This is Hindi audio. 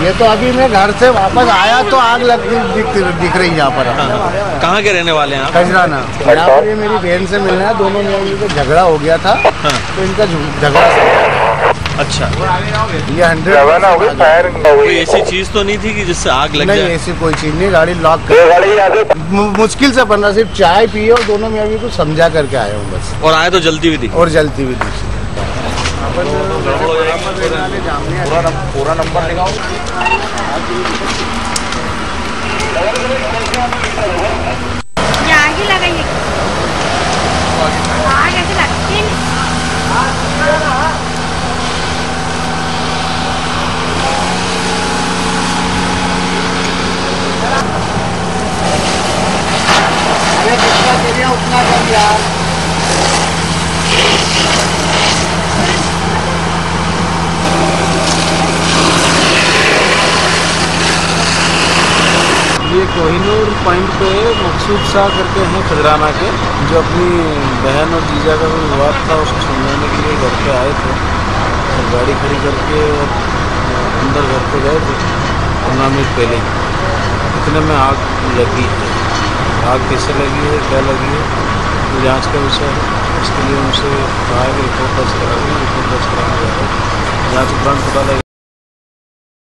ये तो अभी मैं घर से वापस आया तो आग लग दिख रही है यहाँ पर। कहाँ के रहने वाले हैं आप? खजराना। यहाँ पर ये मेरी बहन से मिलना है, दोनों में तो झगड़ा हो गया था। तो इनका झगड़ा। अच्छा, ये 100 कोई ऐसी चीज तो नहीं थी कि जिससे आग लग जाए? नहीं, ऐसी कोई चीज नहीं, गाड़ी लॉक कर मुश्किल से बना, सिर्फ चाय पिए और दोनों में अभी कुछ समझा करके आया हूँ बस। और आए तो जलती हुई थी? और जलती हुई थी। पूरा नंबर लगाओ। आगे लगाइए, आग ऐसे लगती है। अरे कितना एरिया उतना कर यार। ये कोहिनूर पॉइंट पे मकसूद शाह करके हैं खजराना के, जो अपनी बहन और जीजा का कोई विवाद था उसको सुलझाने के लिए घर पे आए थे। और गाड़ी खड़ी करके अंदर घर पे गए थे 15 मिनट पहले। इतने में आग लगी है। आग कैसे लगी है, क्या लगी है, तो जाँच का विषय है। इसके लिए उनसे कहा है कि रिपोर्ट दर्ज कराएंगे। रिपोर्ट दर्ज कराने जा रहे हैं। जाँच उपरांत पता लगेगा।